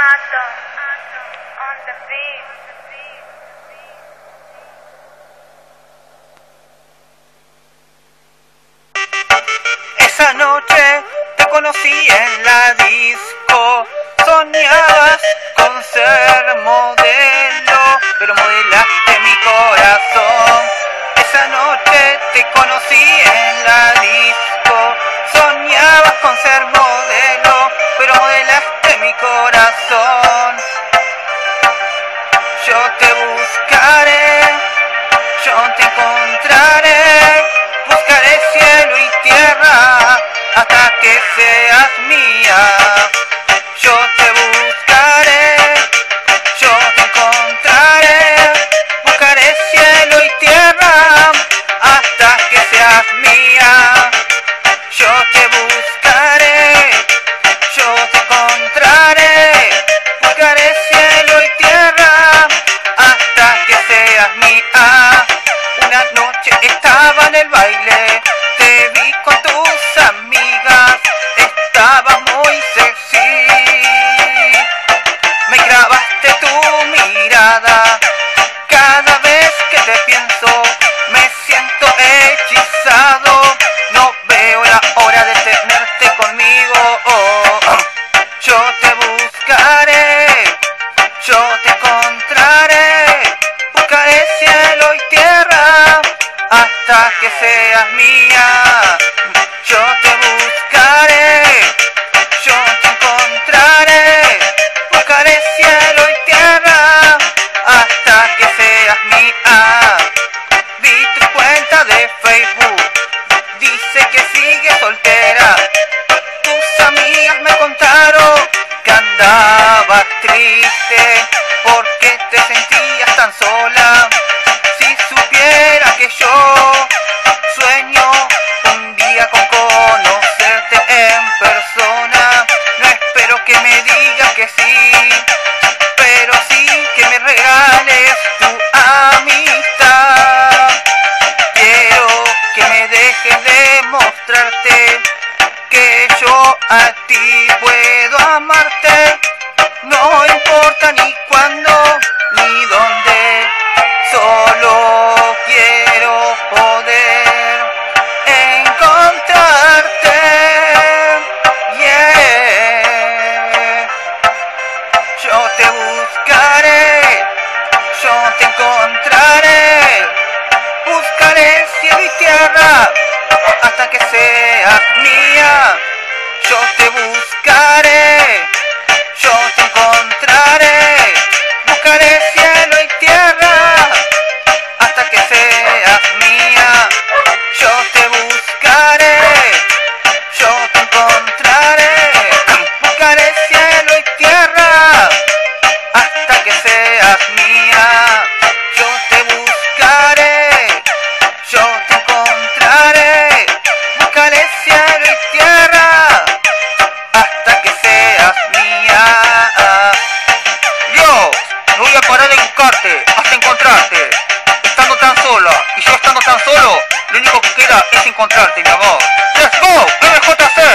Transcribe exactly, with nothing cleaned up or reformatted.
Esa noche te conocí en la disco, soñabas con ser modelo, pero modelaste mi corazón. Esa noche te conocí en la disco, soñabas con ser modelo, pero modelaste mi corazón. Yo te buscaré, yo te encontraré, buscaré cielo y tierra hasta que seas mía. Yo te buscaré, yo te encontraré, buscaré cielo y tierra hasta que seas mía. Yo te buscaré, yo te encontraré, buscaré cielo y tierra hasta que seas mía. Una noche estaba en el baile, te vi con tus amigas, estaba muy sexy. Me grabaste tu mirada, cada vez que te pienso me siento hechizado. No veo la hora de tenerte conmigo. Oh, oh. Yo te buscaré, yo te encontraré, buscaré cielo y tierra hasta que seas mía. Yo te buscaré, yo te encontraré, buscaré cielo y tierra hasta que seas mía. Vi tu cuenta de Facebook, dice que sigues soltera. Tus amigas me contaron que andabas triste porque te sentías tan sola. Si supiera que yo sueño un día con conocerte en persona, no espero que me digas que sí, pero sí que me regales tu amistad. Quiero que me dejes de mostrarte que yo a ti puedo amarte, no importa ni cuándo ni dónde, solo quiero poder encontrarte. Yeah. Yo te buscaré, yo te encontraré, buscaré cielo y tierra hasta que seas mía. Yo te buscaré, yo te encontraré, buscaré cielo y tierra hasta que seas mía. Yo te buscaré, yo te encontraré, buscaré cielo y tierra hasta que seas mía. Yo te buscaré, yo te encontraré, buscaré cielo y tierra hasta que seas mía. Yo no voy a parar de buscarte hasta encontrarte. Estando tan sola y yo estando tan solo, lo único que queda es encontrarte, mi amor. Let's go, M J C.